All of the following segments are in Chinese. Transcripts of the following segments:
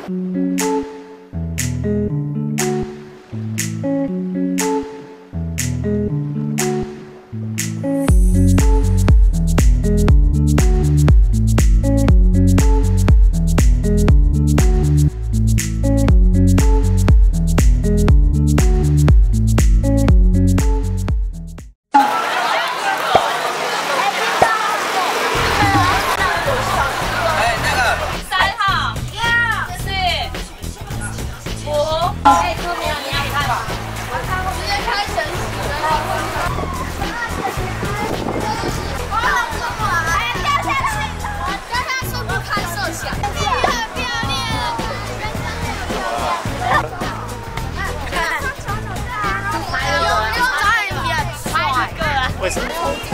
为什么？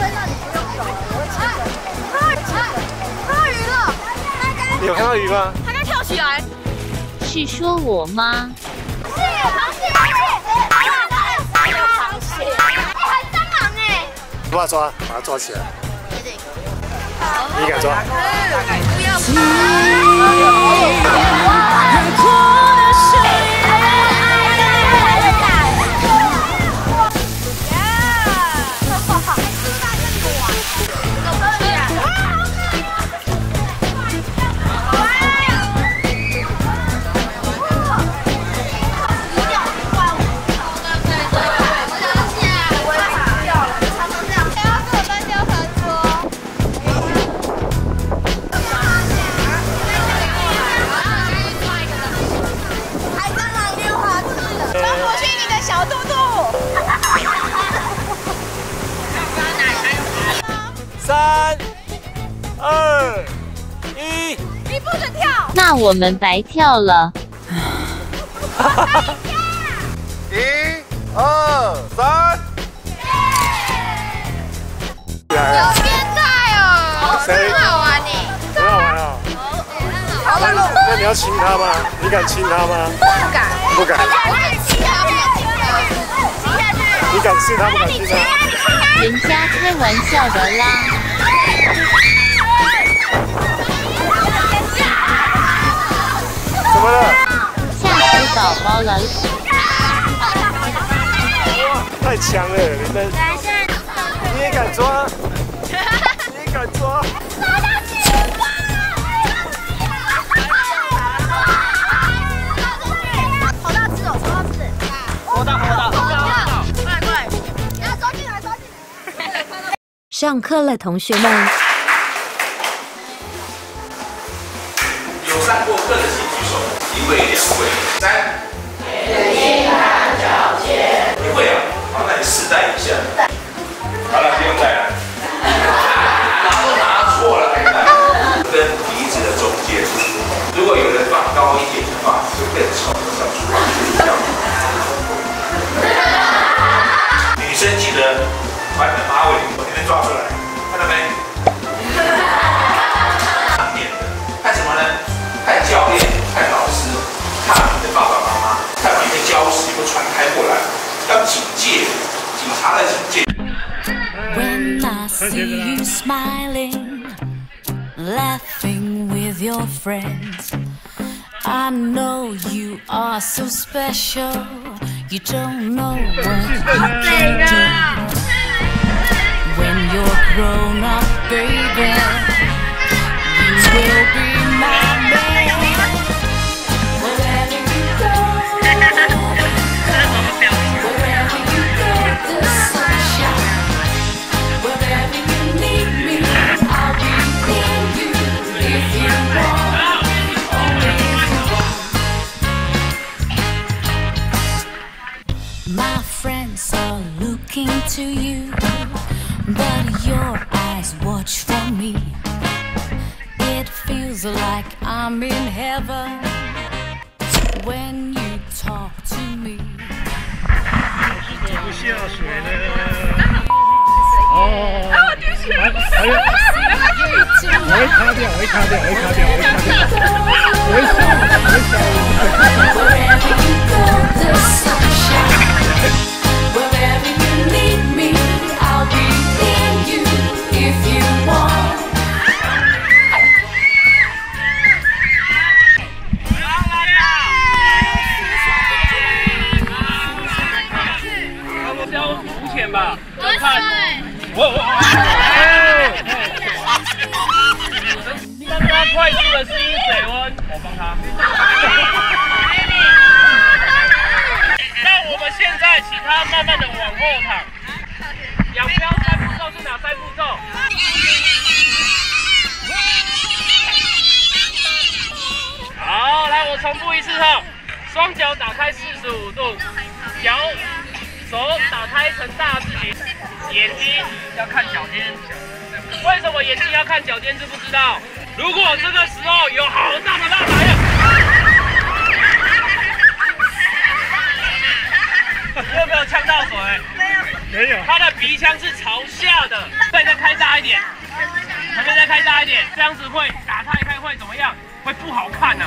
你有看到鱼吗？ 他刚跳起来。 是说我吗？ 是螃蟹，还有螃蟹，还蟑螂哎！ 不要抓，把它抓起来。你敢抓？ 不要。 3、2、1， 你不准跳！ 那我们白跳了。 1、2、3。 有变态哦！ 谁？ 很好玩呢。 很好玩啊！ 好玩哦！ 那你要亲他吗？你敢亲他吗？ 不敢。 不敢。 我敢亲他，不敢亲他。亲下去。 你敢亲他，不敢亲他？ 人家开玩笑的啦。 怎么了？ 吓死宝宝了！ 太强了，你们！你也敢抓？你也敢抓？ 好大只哦，超大只！ 好大，好大！ 快快！你要抓进来，抓进来！ 上课了，同学们。 有上过课的请举手，1位、2位、3。 眼看脚尖。 你会啊？好，那你试戴一下。好了，不用戴了。拿都拿错了，跟鼻子的中间，如果有人放高一点的话，就更丑，像猪八戒一样。女生记得把你的马尾从这边抓出来，看到没？上面的看什么呢？看教练，看老师，看你的爸爸妈妈，看你的礁石有没有传开过来，要警戒，警察的警戒。 When I see you smiling, laughing with your friends, I know you are so special. You don't know what you can do. When you're grown up, baby, you will be my man. Wherever you go, wherever you go, the sunshine. Wherever you need me, I'll be near you if you want, only if you want. My friends are looking to you, but your eyes watch for me. It feels like I'm in heaven when you talk to me. 不下水了。哦。我会卡掉，我会卡掉，我会卡掉，我会卡掉。我会笑，我会笑。 Wherever you go, the sunshine. Wherever you need me, I'll be near you if you want. 请他慢慢的往后躺。仰漂3步骤是哪3步骤？好，来我重复一次哈，双脚打开45度，手打开成大字形，眼睛要看脚尖。为什么眼睛要看脚尖？知不知道？如果这个时候有好大的浪来了，你有没有呛到水？没有。他的鼻腔是朝下的，可以再开大一点，可以再开大一点，这样子会打太开会怎么样？会不好看呐。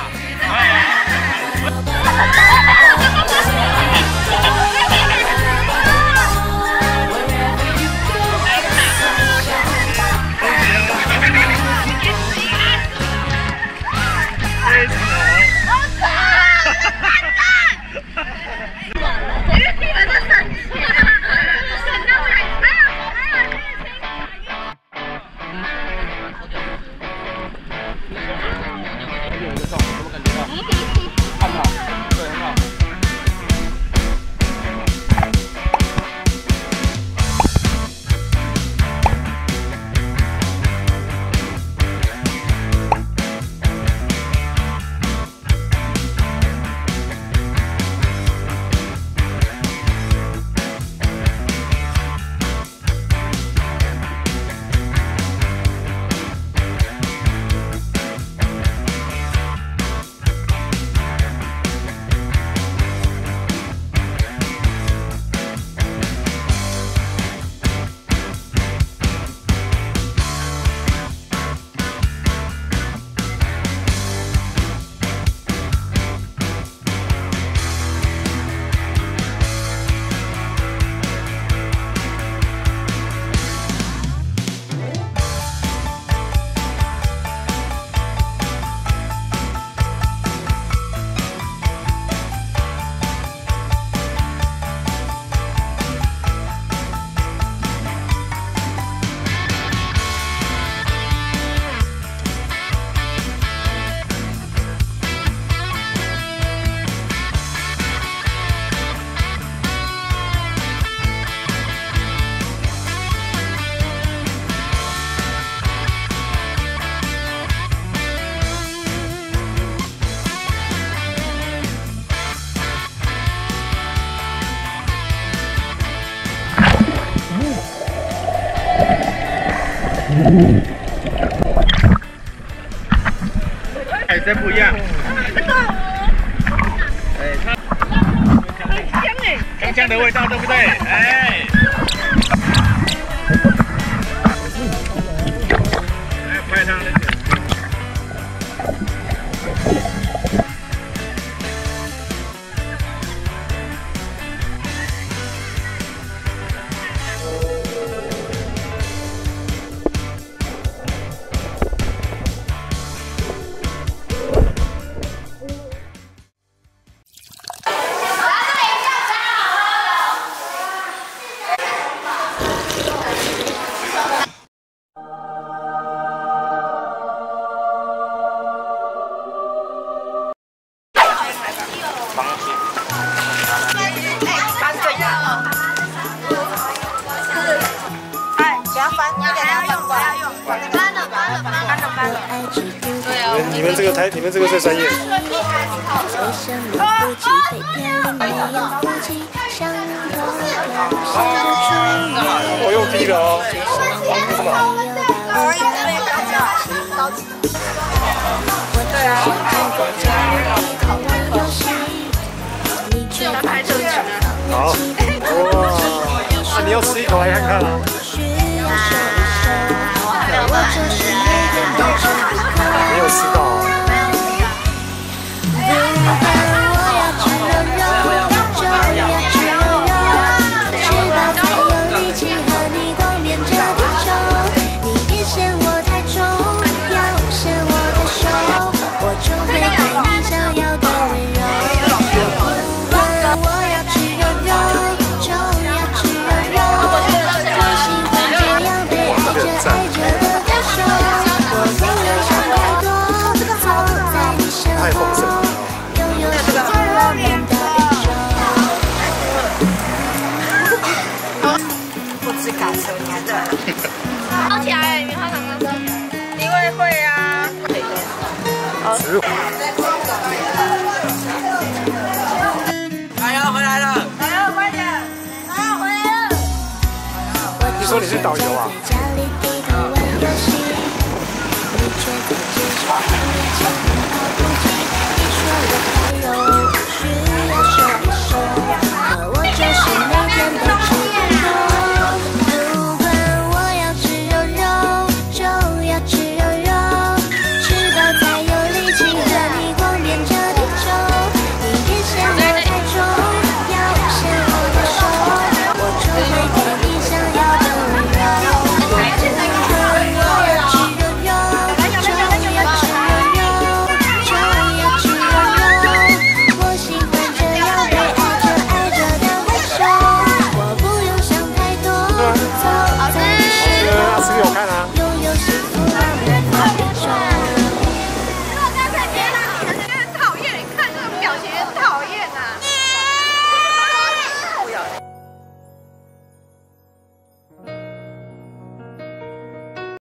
海参不一样。哎，它很香哎，香香的味道，对不对？哎。来拍它那个。 你们这个最专业。我用低的哦。为什么？好，哇，那你要吃一口来看看啊。没有吃到。 才觉得感受。 植物。 海洋回来了！ 海洋快点！海洋回来了！ 你说你是导游啊？